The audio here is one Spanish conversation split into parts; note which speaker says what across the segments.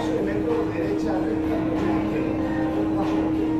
Speaker 1: paso de metro derecha, recta, paso de metro.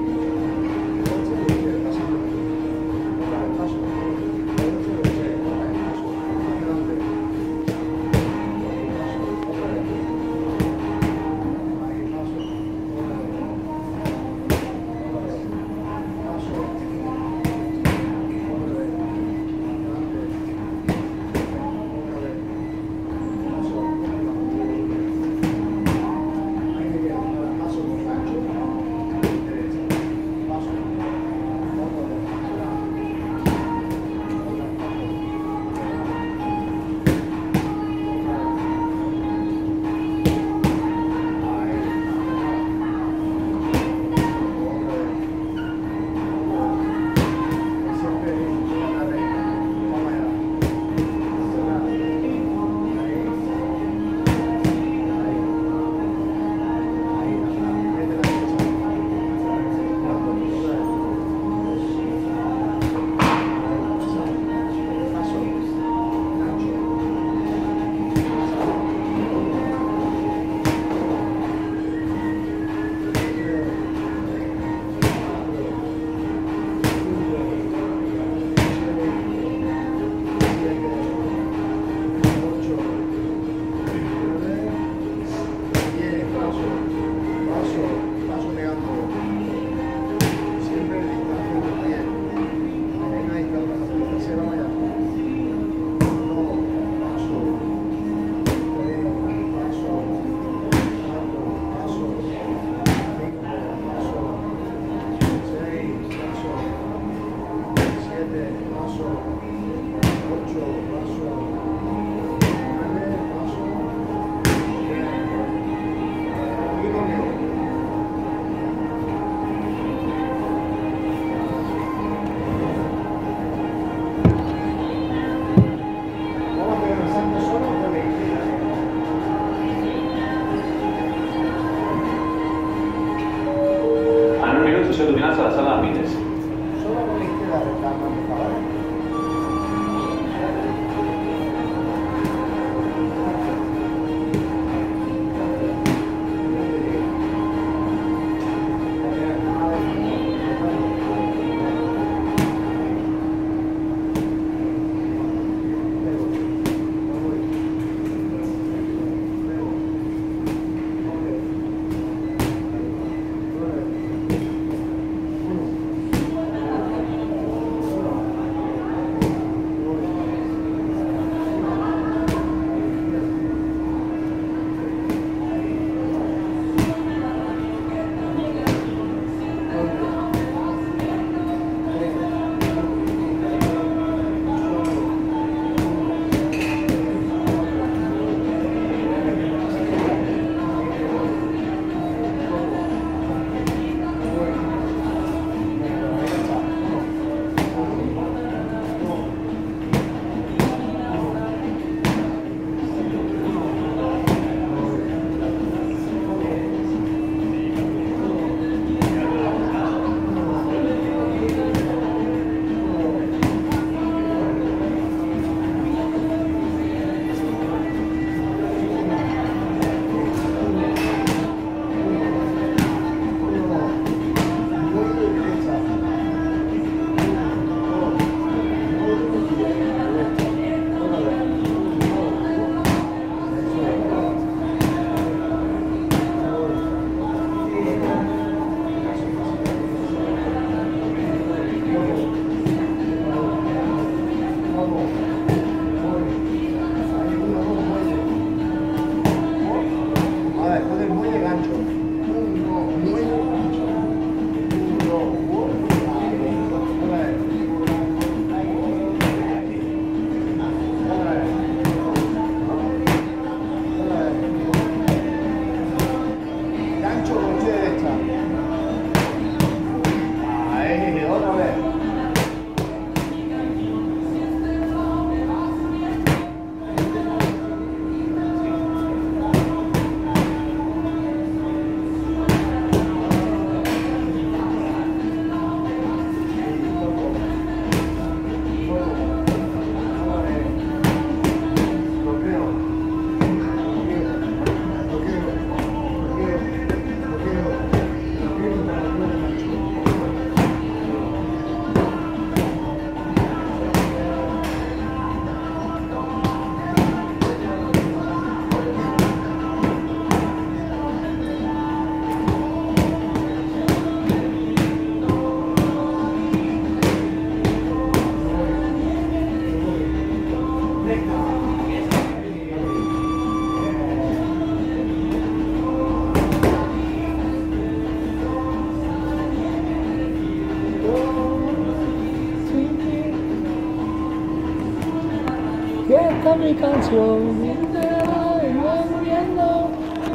Speaker 1: mi canción, y voy muriendo.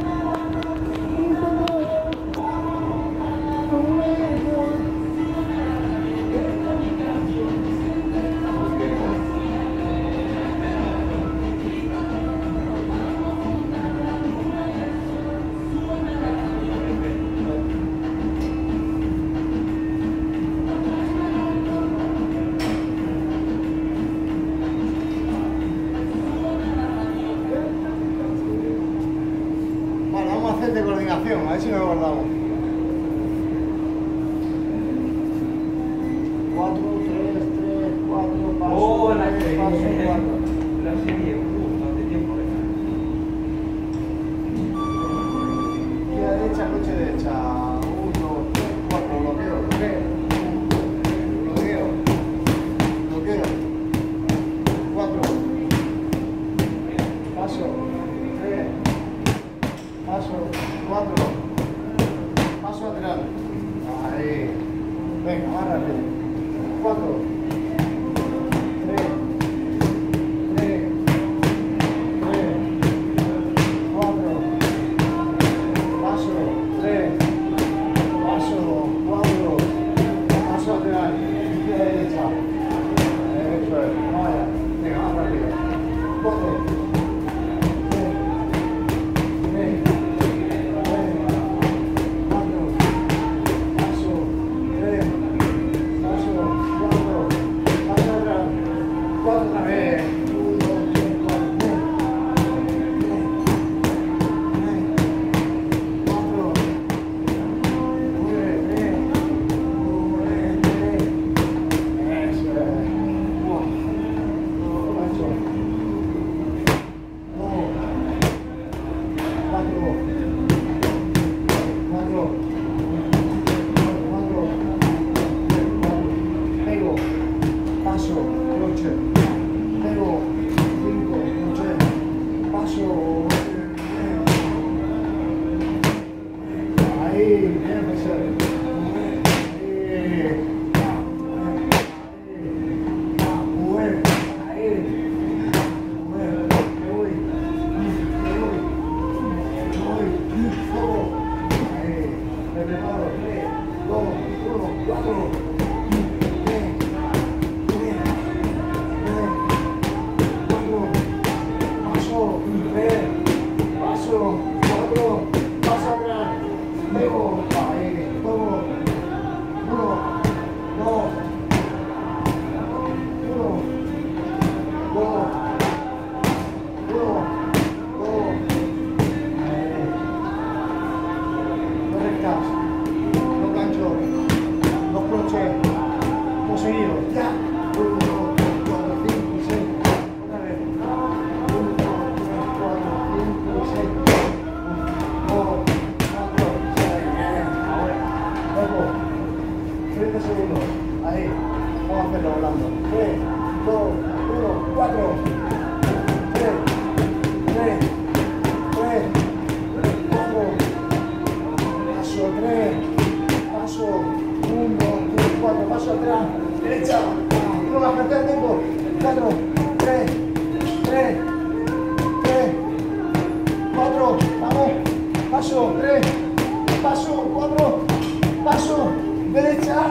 Speaker 1: De coordinación, a ver si nos acordamos. 4, 3, 3, 4, paso,
Speaker 2: oh, la
Speaker 1: 3,
Speaker 2: serie,
Speaker 1: paso, 4.
Speaker 2: La serie, hace tiempo.
Speaker 1: Izquierda derecha, coche derecha. 1, 2, 3, 4, bloqueo, bloqueo. Bloqueo. 4. Paso, 3. Paso, 4, paso lateral, ahí, venga, más rápido, 4, 3, 3, 3, 4, paso, 3, paso, 4, paso lateral, izquierda derecha, eso es, vaya, venga, más rápido, 4, otra vez. 1, 2, 3, 4, 4, 9, 3, 9, 3. Eso es. 1, 8, 4, 4, 4, pego, paso, croce. Pego, 5, croce, paso, ahí, bien, pues, paso, 4, paso atrás, pego, ahí, todo, 1, 2, 1, 2, 1, 2, dos rectas, dos ganchos, dos croches, dos seguidos, ya, 1, 2, 3, 4, 5 y 6, otra vez, 1, 2, 3, 4, 5 y 6, 1, 2, 4, 6, ahora, luego, 30 segundos, ahí, vamos a hacerlo volando, 3, 2, 1, 4, 3, 3, 3, 4, paso 3, paso 1, 2, 3, 4, paso atrás, derecha, no va a perder tiempo, 4, 3, 3, 3, 4, vamos, paso 3, paso 4, paso derecha.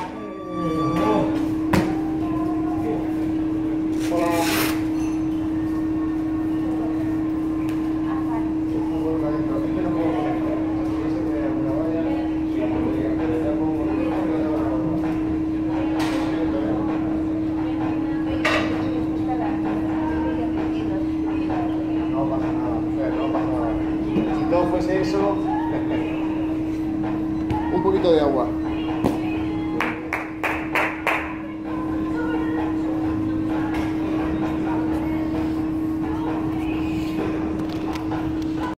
Speaker 1: No pasa nada, no pasa nada. Si todo fuese eso, un poquito de agua.